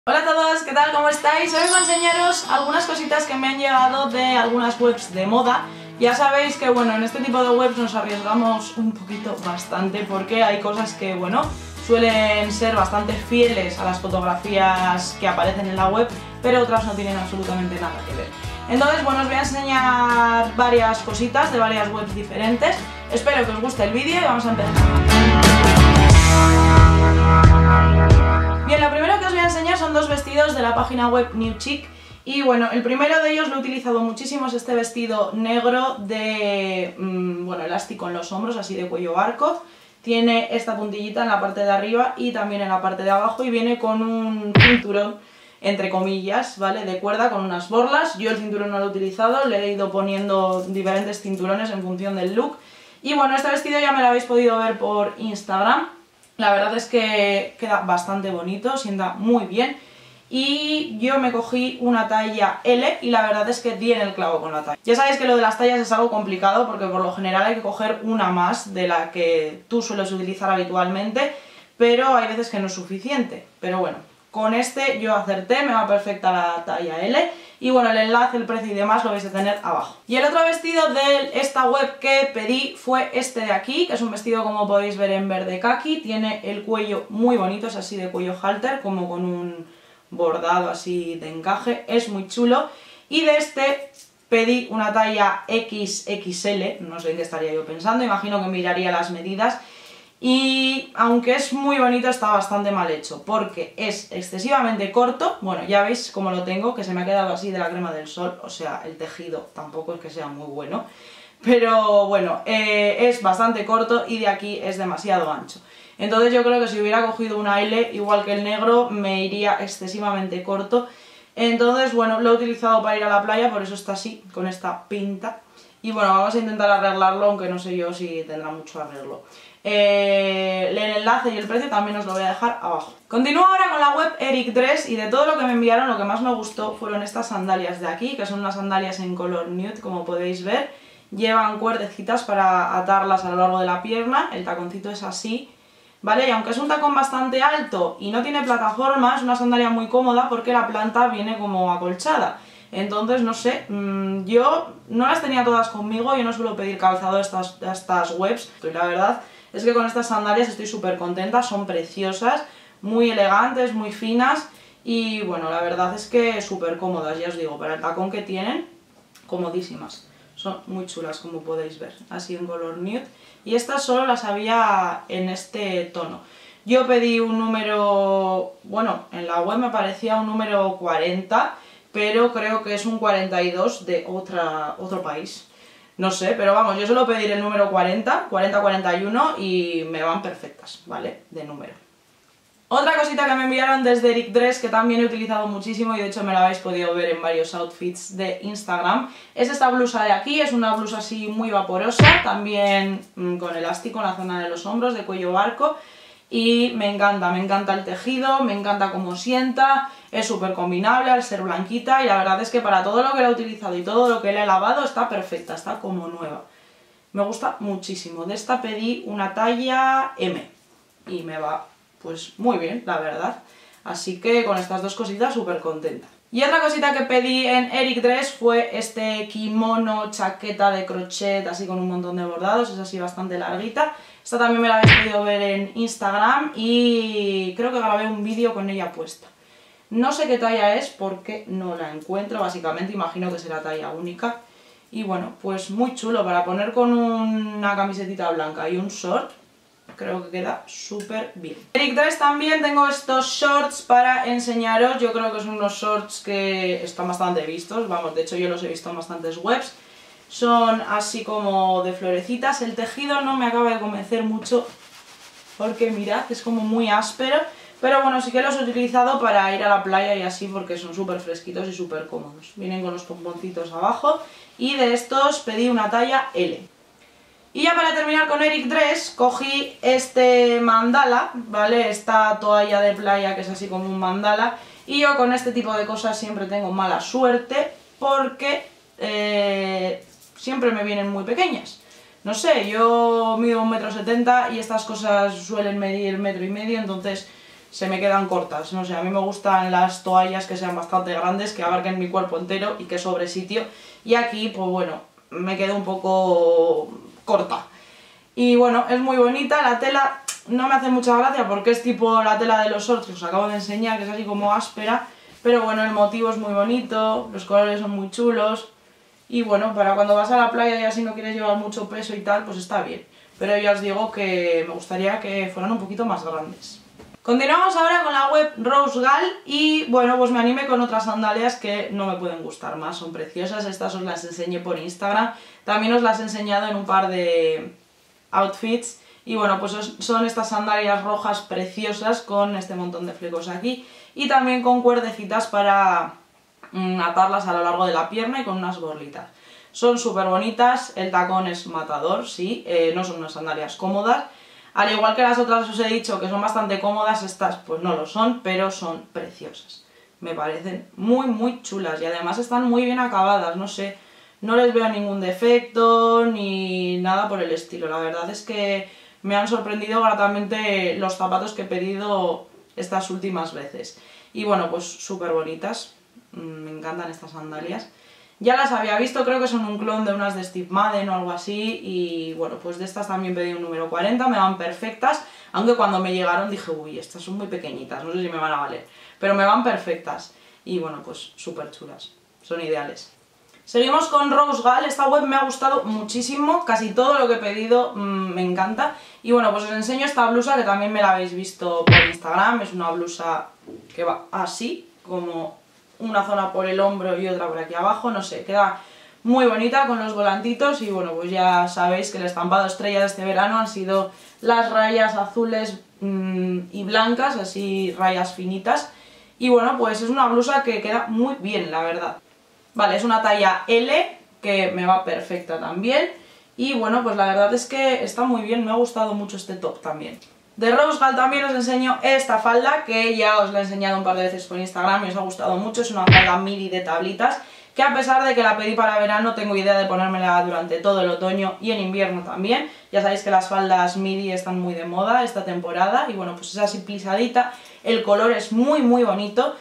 Hola a todos, ¿qué tal? ¿Cómo estáis? Hoy os voy a enseñaros algunas cositas que me han llegado de algunas webs de moda. Ya sabéis que bueno, en este tipo de webs nos arriesgamos un poquito bastante porque hay cosas que bueno, suelen ser bastante fieles a las fotografías que aparecen en la web, pero otras no tienen absolutamente nada que ver. Entonces bueno, os voy a enseñar varias cositas de varias webs diferentes. Espero que os guste el vídeo y vamos a empezar. Bien, lo primero que os voy a enseñar son dos vestidos de la página web New Chic. Y bueno, el primero de ellos lo he utilizado muchísimo, es este vestido negro de bueno, elástico en los hombros, así de cuello arco. Tiene esta puntillita en la parte de arriba y también en la parte de abajo y viene con un cinturón, entre comillas, ¿vale? De cuerda con unas borlas. Yo el cinturón no lo he utilizado, le he ido poniendo diferentes cinturones en función del look. Y bueno, este vestido ya me lo habéis podido ver por Instagram. La verdad es que queda bastante bonito, sienta muy bien. Y yo me cogí una talla L y la verdad es que di en el clavo con la talla. Ya sabéis que lo de las tallas es algo complicado porque por lo general hay que coger una más de la que tú sueles utilizar habitualmente, pero hay veces que no es suficiente. Pero bueno, con este yo acerté, me va perfecta la talla L. Y bueno, el enlace, el precio y demás lo vais a tener abajo. Y el otro vestido de esta web que pedí fue este de aquí, que es un vestido como podéis ver en verde kaki. Tiene el cuello muy bonito, es así de cuello halter, como con un bordado así de encaje, es muy chulo. Y de este pedí una talla XXL, no sé en qué estaría yo pensando, imagino que miraría las medidas. Y aunque es muy bonito, está bastante mal hecho, porque es excesivamente corto. Bueno, ya veis cómo lo tengo, que se me ha quedado así de la crema del sol, o sea, el tejido tampoco es que sea muy bueno. Pero bueno, es bastante corto y de aquí es demasiado ancho. Entonces yo creo que si hubiera cogido una L, igual que el negro, me iría excesivamente corto. Entonces bueno, lo he utilizado para ir a la playa, por eso está así, con esta pinta. Y bueno, vamos a intentar arreglarlo, aunque no sé yo si tendrá mucho arreglo. El enlace y el precio también os lo voy a dejar abajo. Continúo ahora con la web Eric Dress y de todo lo que me enviaron lo que más me gustó fueron estas sandalias de aquí, que son unas sandalias en color nude, como podéis ver. Llevan cuerdecitas para atarlas a lo largo de la pierna, el taconcito es así, ¿vale? Y aunque es un tacón bastante alto y no tiene plataforma, es una sandalia muy cómoda porque la planta viene como acolchada. Entonces, no sé, yo no las tenía todas conmigo, yo no suelo pedir calzado a estas webs, y la verdad es que con estas sandalias estoy súper contenta, son preciosas, muy elegantes, muy finas y bueno, la verdad es que súper cómodas, ya os digo, para el tacón que tienen, comodísimas. Son muy chulas como podéis ver, así en color nude. Y estas solo las había en este tono. Yo pedí un número, bueno, en la web me parecía un número 40, pero creo que es un 42 de otro país. No sé, pero vamos, yo suelo pedir el número 40, 40-41 y me van perfectas, ¿vale? De número. Otra cosita que me enviaron desde Eric Dress, que también he utilizado muchísimo y de hecho me la habéis podido ver en varios outfits de Instagram, es esta blusa de aquí, es una blusa así muy vaporosa, también con elástico en la zona de los hombros, de cuello arco. Y me encanta el tejido, me encanta cómo sienta, es súper combinable al ser blanquita y la verdad es que para todo lo que la he utilizado y todo lo que la he lavado está perfecta, está como nueva. Me gusta muchísimo. De esta pedí una talla M y me va pues muy bien, la verdad. Así que con estas dos cositas súper contenta. Y otra cosita que pedí en Eric Dress fue este kimono chaqueta de crochet, así con un montón de bordados, es así bastante larguita. Esta también me la habéis podido ver en Instagram y creo que grabé un vídeo con ella puesta. No sé qué talla es porque no la encuentro, básicamente imagino que será talla única. Y bueno, pues muy chulo para poner con una camisetita blanca y un short. Creo que queda súper bien. Eric Dress también tengo estos shorts para enseñaros. Yo creo que son unos shorts que están bastante vistos. Vamos, de hecho yo los he visto en bastantes webs. Son así como de florecitas. El tejido no me acaba de convencer mucho porque mirad, es como muy áspero. Pero bueno, sí que los he utilizado para ir a la playa y así porque son súper fresquitos y súper cómodos. Vienen con los pomponcitos abajo y de estos pedí una talla L. Y ya para terminar con Eric Dress, cogí este mandala, ¿vale? Esta toalla de playa que es así como un mandala. Y yo con este tipo de cosas siempre tengo mala suerte porque siempre me vienen muy pequeñas. No sé, yo mido 1,70 m y estas cosas suelen medir 1,5 m, entonces se me quedan cortas, no sé, a mí me gustan las toallas que sean bastante grandes, que abarquen mi cuerpo entero y que sobre sitio, y aquí pues bueno, me quedo un poco corta. Y bueno, es muy bonita, la tela no me hace mucha gracia porque es tipo la tela de los shorts que os acabo de enseñar, que es así como áspera, pero bueno, el motivo es muy bonito, los colores son muy chulos, y bueno, para cuando vas a la playa y así no quieres llevar mucho peso y tal, pues está bien. Pero ya os digo que me gustaría que fueran un poquito más grandes. Continuamos ahora con la web Rosegal y bueno, pues me animé con otras sandalias que no me pueden gustar más, son preciosas, estas os las enseñé por Instagram, también os las he enseñado en un par de outfits y bueno, pues son estas sandalias rojas preciosas con este montón de flecos aquí y también con cuerdecitas para atarlas a lo largo de la pierna y con unas borlitas. Son súper bonitas, el tacón es matador, sí, no son unas sandalias cómodas. Al igual que las otras os he dicho que son bastante cómodas, estas pues no lo son, pero son preciosas. Me parecen muy chulas y además están muy bien acabadas, no sé, no les veo ningún defecto ni nada por el estilo. La verdad es que me han sorprendido gratamente los zapatos que he pedido estas últimas veces. Y bueno, pues súper bonitas, me encantan estas sandalias. Ya las había visto, creo que son un clon de unas de Steve Madden o algo así y bueno, pues de estas también pedí un número 40, me van perfectas, aunque cuando me llegaron dije, uy, estas son muy pequeñitas, no sé si me van a valer, pero me van perfectas y bueno, pues súper chulas, son ideales. Seguimos con Rosegal, esta web me ha gustado muchísimo, casi todo lo que he pedido me encanta y bueno, pues os enseño esta blusa que también me la habéis visto por Instagram, es una blusa que va así, como una zona por el hombro y otra por aquí abajo, no sé, queda muy bonita con los volantitos y bueno, pues ya sabéis que el estampado estrella de este verano han sido las rayas azules y blancas, así rayas finitas y bueno, pues es una blusa que queda muy bien, la verdad. Vale, es una talla L que me va perfecta también y bueno, pues la verdad es que está muy bien, me ha gustado mucho este top también. De Rosegal también os enseño esta falda, que ya os la he enseñado un par de veces por Instagram y os ha gustado mucho, es una falda midi de tablitas, que a pesar de que la pedí para verano, tengo idea de ponérmela durante todo el otoño y en invierno también. Ya sabéis que las faldas midi están muy de moda esta temporada y bueno, pues es así plisadita, el color es muy bonito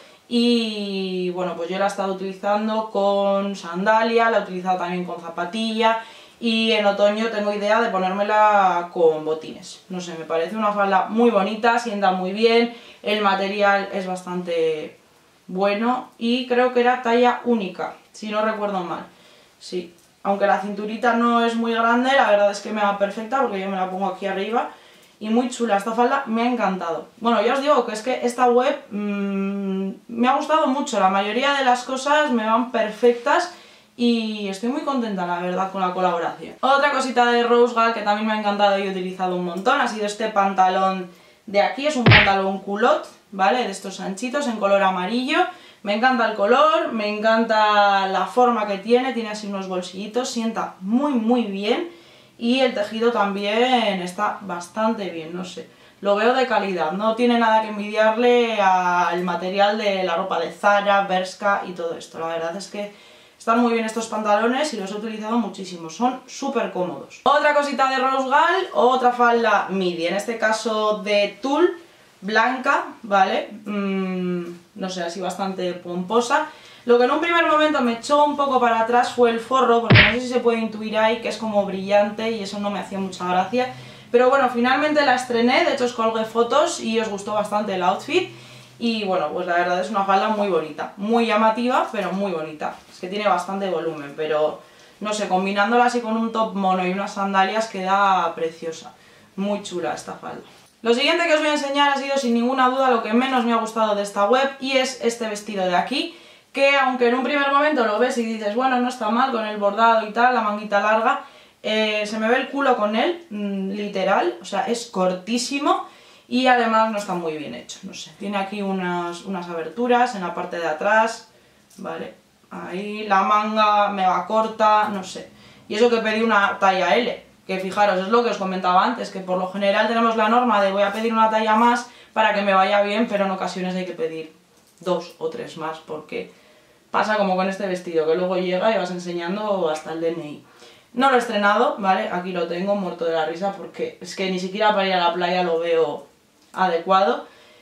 y bueno, pues yo la he estado utilizando con sandalia, la he utilizado también con zapatilla. Y en otoño tengo idea de ponérmela con botines. No sé, me parece una falda muy bonita, sienta muy bien, el material es bastante bueno y creo que era talla única, si no recuerdo mal. Sí, aunque la cinturita no es muy grande, la verdad es que me va perfecta porque yo me la pongo aquí arriba. Y muy chula, esta falda me ha encantado. Bueno, ya os digo que es que esta web me ha gustado mucho, la mayoría de las cosas me van perfectas. Y estoy muy contenta, la verdad, con la colaboración. Otra cosita de Rosegal que también me ha encantado y he utilizado un montón ha sido este pantalón de aquí. Es un pantalón culot, ¿vale? De estos anchitos en color amarillo. Me encanta el color, me encanta la forma que tiene así unos bolsillitos, sienta muy bien. Y el tejido también está bastante bien, no sé. Lo veo de calidad, no tiene nada que envidiarle al material de la ropa de Zara, Bershka y todo esto. La verdad es que están muy bien estos pantalones y los he utilizado muchísimo, son súper cómodos. Otra cosita de Rosegal, otra falda midi, en este caso de tul, blanca, ¿vale? No sé, así bastante pomposa. Lo que en un primer momento me echó un poco para atrás fue el forro, porque no sé si se puede intuir ahí que es como brillante y eso no me hacía mucha gracia. Pero bueno, finalmente la estrené, de hecho os colgué fotos y os gustó bastante el outfit. Y bueno, pues la verdad es una falda muy bonita, muy llamativa, pero muy bonita. Es que tiene bastante volumen, pero no sé, combinándola así con un top mono y unas sandalias queda preciosa. Muy chula esta falda. Lo siguiente que os voy a enseñar ha sido sin ninguna duda lo que menos me ha gustado de esta web y es este vestido de aquí, que aunque en un primer momento lo ves y dices, bueno, no está mal con el bordado y tal, la manguita larga, se me ve el culo con él, literal, o sea, es cortísimo. Y además no está muy bien hecho, no sé, tiene aquí unas aberturas en la parte de atrás, ¿vale? Ahí la manga me va corta, no sé. Y eso que pedí una talla L, que fijaros, es lo que os comentaba antes, que por lo general tenemos la norma de voy a pedir una talla más para que me vaya bien, pero en ocasiones hay que pedir 2 o 3 más, porque pasa como con este vestido, que luego llega y vas enseñando hasta el DNI. No lo he estrenado, ¿vale? Aquí lo tengo muerto de la risa porque es que ni siquiera para ir a la playa lo veo adecuado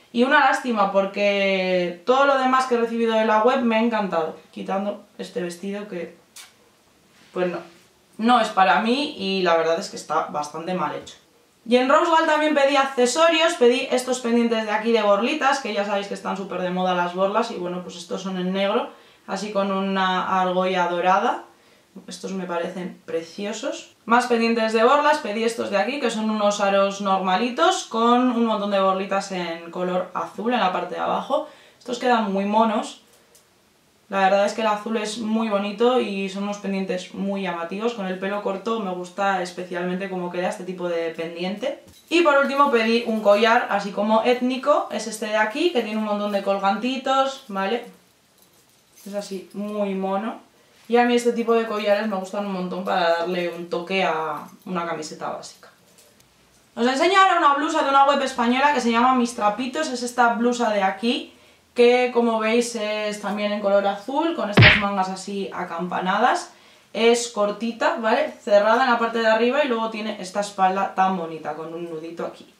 Y una lástima porque todo lo demás que he recibido de la web me ha encantado, quitando este vestido que, pues no es para mí y la verdad es que está bastante mal hecho. Y en Rosegal también pedí accesorios, pedí estos pendientes de aquí de borlitas, que ya sabéis que están súper de moda las borlas, y bueno, pues estos son en negro, así con una argolla dorada. Estos me parecen preciosos. Más pendientes de borlas, pedí estos de aquí, que son unos aros normalitos, con un montón de borlitas en color azul en la parte de abajo. Estos quedan muy monos. La verdad es que el azul es muy bonito y son unos pendientes muy llamativos. Con el pelo corto me gusta especialmente cómo queda este tipo de pendiente. Y por último pedí un collar así como étnico, es este de aquí, que tiene un montón de colgantitos, ¿vale? Es así, muy mono. Y a mí este tipo de collares me gustan un montón para darle un toque a una camiseta básica. Os enseño ahora una blusa de una web española que se llama Mis Trapitos, es esta blusa de aquí, que como veis es también en color azul, con estas mangas así acampanadas. Es cortita, ¿vale? Cerrada en la parte de arriba y luego tiene esta espalda tan bonita, con un nudito aquí.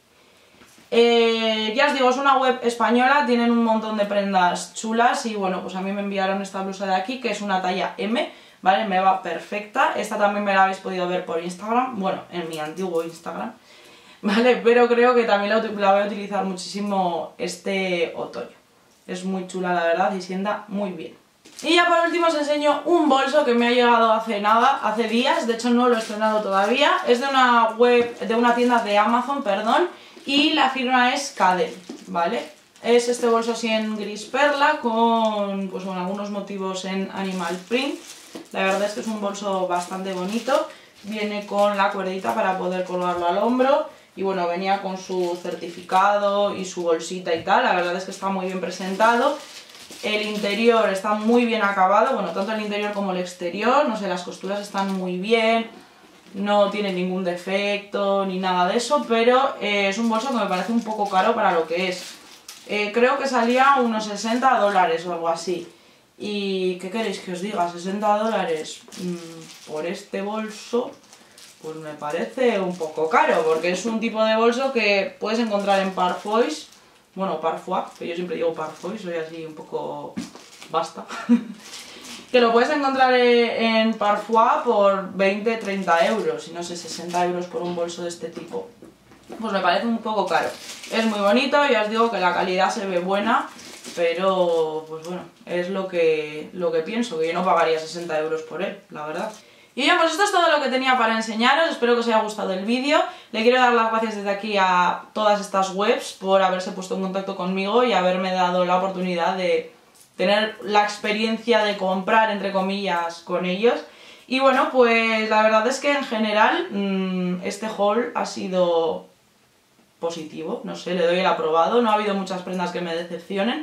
Ya os digo, es una web española, tienen un montón de prendas chulas y bueno, pues a mí me enviaron esta blusa de aquí, que es una talla M, ¿vale? Me va perfecta. Esta también me la habéis podido ver por Instagram, bueno, en mi antiguo Instagram, ¿vale? Pero creo que también la voy a utilizar muchísimo este otoño. Es muy chula la verdad y sienta muy bien. Y ya por último os enseño un bolso que me ha llegado hace nada, hace días, de hecho no lo he estrenado todavía. Es de una web, de una tienda de Amazon, perdón, y la firma es Cadel, ¿vale? Es este bolso así en gris perla con, pues bueno, algunos motivos en animal print. La verdad es que es un bolso bastante bonito, viene con la cuerdita para poder colgarlo al hombro. Y bueno, venía con su certificado y su bolsita y tal, la verdad es que está muy bien presentado. El interior está muy bien acabado, bueno, tanto el interior como el exterior, no sé, las costuras están muy bien, no tiene ningún defecto ni nada de eso, pero es un bolso que me parece un poco caro para lo que es. Creo que salía unos 60 dólares o algo así. ¿Y qué queréis que os diga? 60 dólares por este bolso... Pues me parece un poco caro, porque es un tipo de bolso que puedes encontrar en Parfois, bueno, Parfois, que yo siempre digo Parfois, soy así un poco basta, que lo puedes encontrar en Parfois por 20-30 euros, y no sé, 60 euros por un bolso de este tipo. Pues me parece un poco caro. Es muy bonito, ya os digo que la calidad se ve buena, pero pues bueno, es lo que pienso, que yo no pagaría 60 euros por él, la verdad. Y ya, pues esto es todo lo que tenía para enseñaros, espero que os haya gustado el vídeo. Le quiero dar las gracias desde aquí a todas estas webs por haberse puesto en contacto conmigo y haberme dado la oportunidad de tener la experiencia de comprar, entre comillas, con ellos. Y bueno, pues la verdad es que en general este haul ha sido positivo, no sé, le doy el aprobado, no ha habido muchas prendas que me decepcionen.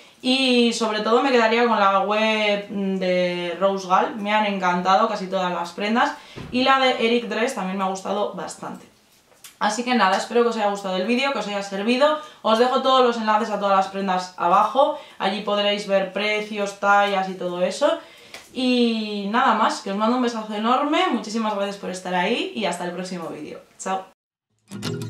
Y sobre todo me quedaría con la web de Rosegal, me han encantado casi todas las prendas. Y la de Eric Dress también me ha gustado bastante. Así que nada, espero que os haya gustado el vídeo, que os haya servido. Os dejo todos los enlaces a todas las prendas abajo. Allí podréis ver precios, tallas y todo eso. Y nada más, que os mando un besazo enorme. Muchísimas gracias por estar ahí y hasta el próximo vídeo. Chao.